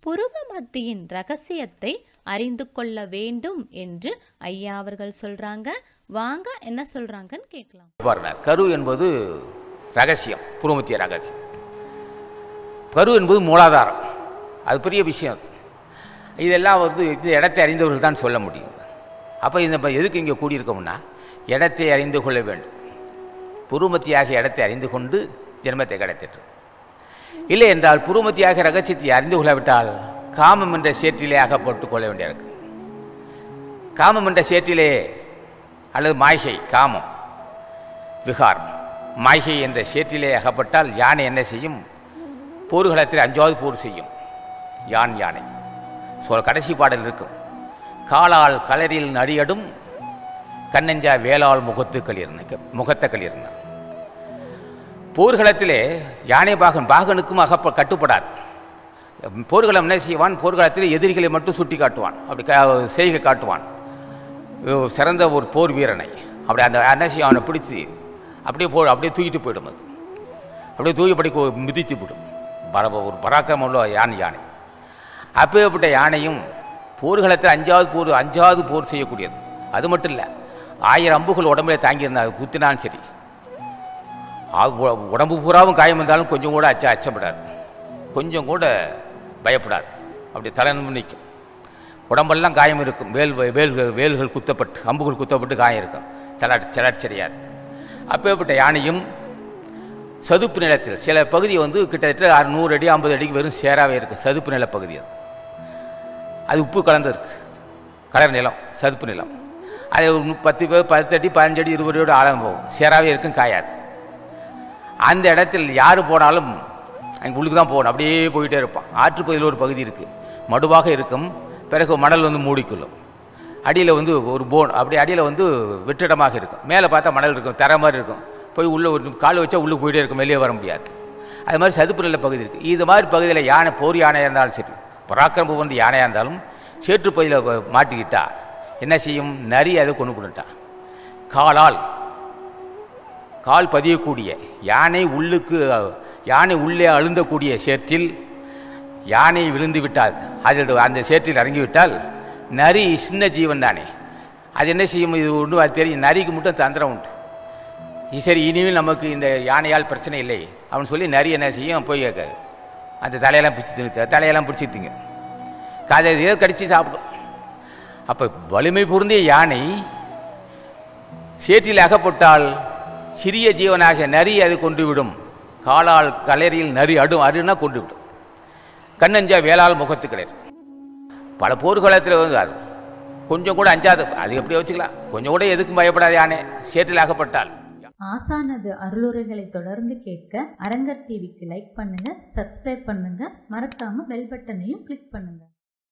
புருவ மத்தியின் ரகசியத்தை அறிந்து கொள்ள வேண்டும் என்று ஐயா அவர்கள் சொல்றாங்க. வாங்க என்ன சொல்றாங்கன்னு கேட்கலாம். பாருங்க, கரு என்பது ரகசியம், புருவமத்திய ரகசியம். கரு என்பது மூலாதாரம், அது பெரிய விஷயம். இதெல்லாம் இந்த இடத்தை அறிந்தவர்கள் தான் சொல்ல முடியும். அப்போ இந்த எதுக்கு இங்கே கூடியிருக்கோம்னா, இடத்தை அறிந்து கொள்ள வேண்டும். புருவமத்தியாக இடத்தை அறிந்து கொண்டு ஜென்மத்தை கிடைத்திட்டு, இல்லை என்றால் புருவமத்தியாக ரகசியத்தை அறிந்து கொள்ளவிட்டால் காமம் என்ற சேற்றிலே அகப்பட்டு கொள்ள வேண்டியிருக்கு. காமம் என்ற சேற்றிலே அல்லது மாய்கை, காமம் விகார் மாய்கை என்ற சேற்றிலே அகப்பட்டால் யானை என்ன செய்யும்? போர்க்களத்தில் 5வது போர் செய்யும். யானை கடைசி பாடல் இருக்கும். காலால் களரில் நடியடும் கண்ணஞ்சா வேளால் முகத்தை களிர்ன. போர்க்களத்திலே யானை பாகனுக்கும் கட்டுப்படாது. போர்க்களம் என்ன செய்வான்? போர்க்களத்தில் எதிரிகளை மட்டும் சுட்டி காட்டுவான், அப்படி செய்கை காட்டுவான். சிறந்த ஒரு போர் வீரனை அப்படி அந்த என்ன செய்யும்? அவனை பிடிச்சி அப்படியே தூக்கிட்டு போயிடும். அது அப்படியே தூக்கிப்படி மிதித்து விடும். ஒரு பராக்கிரமம் உள்ள யானை. அப்பேற்பட்ட யானையும் போர்க்களத்தில் 5வது போர் செய்யக்கூடியது. அது மட்டும் இல்லை, 1000 அம்புகள் உடம்புல தாங்கியிருந்தா அது குத்தினாலும் சரி, உடம்பு பூராவும் காயம் வந்தாலும் கொஞ்சம் கூட அச்சப்படாது, கொஞ்சம் கூட பயப்படாது. அப்படி தலை நிற்கும். உடம்பெல்லாம் காயம் இருக்கும். வேல்கள் குத்தப்பட்டு, அம்புகள் குத்தப்பட்டு காயம் இருக்கும். செலாட்சடையாது. அப்பேற்பட்ட யானையும் சதுப்பு நிலத்தில் சில பகுதி கிட்டத்தட்ட 100 அடி 50 அடிக்கு வெறும் சேராகவே இருக்குது. சதுப்பு நில பகுதி அது உப்பு கலந்துருக்கு. கலர் நிலம், சதுப்பு நிலம். அது 10 அடி 15 அடி 20 அடியோடு ஆழம் போகும். சேராகவே இருக்கும், காயாது. அந்த இடத்தில் யார் போனாலும் அங்கே உள்ளுக்கு தான் போகணும். அப்படியே போயிட்டே இருப்பான். ஆற்றுப்பகுதியில் ஒரு பகுதி இருக்குது, மடுவாக இருக்கும். பிறகு மணல் மூடிக்கொள்ளும். அடியில் ஒரு போன், அப்படி அடியில் வெற்றிடமாக இருக்கும். மேலே பார்த்தா மணல் இருக்கும், தர மாதிரி இருக்கும். போய் உள்ளே ஒரு கால் வச்சா உள்ளே போயிட்டே இருக்கும், வெளியே வர முடியாது. அது மாதிரி சதுப்பு நில பகுதி இருக்குது. இது மாதிரி பகுதியில் யானை, போர் யானையாக இருந்தாலும் சரி, பராக்கிரமம் யானையாக இருந்தாலும் சேற்று பகுதியில் மாட்டிக்கிட்டா என்ன செய்யும்? நரி அதை கொண்டு கொண்டுட்டான். கால் பதியக்கூடிய யானை உள்ளே அழுந்தக்கூடிய சேற்றில் யானை விழுந்து விட்டால், அதில் அந்த சேற்றில் இறங்கிவிட்டால், நரி சின்ன ஜீவன் தானே, அது என்ன செய்யும்? இது ஒன்று அது தெரியும். நரிக்கு மட்டும் தந்திரம் உண்டு. சரி, இனிமேல் நமக்கு இந்த யானையால் பிரச்சனை இல்லை அப்படின்னு சொல்லி நரி என்ன செய்யும்? போய் அந்த தலையெல்லாம் பிடிச்சி திங்க, காதை இதை கடித்து சாப்பிடும். அப்போ வலிமை பொருந்திய யானை சேற்றில் அகப்பட்டால் சிறிய ஜீவனாக நரி அது கொண்டு விடும். காலால் களரியில் நரி அருனா கொண்டு விடும். கண்ணஞ்சா வேளால் முகத்து கிடையாது. பல போர்க்களத்தில் கொஞ்சம் கூட அஞ்சாது. அது எப்படி வச்சுக்கலாம்? கொஞ்சம் கூட எதுக்கும் பயப்படாது யானை சேற்றில் அகப்பட்டால். ஆசானது அருளுரைகளை தொடர்ந்து கேட்க அரங்கர் டிவிக்கு லைக் பண்ணுங்க, சப்ஸ்கிரைப் பண்ணுங்க, மறக்காம பெல் பட்டனையும் கிளிக் பண்ணுங்க.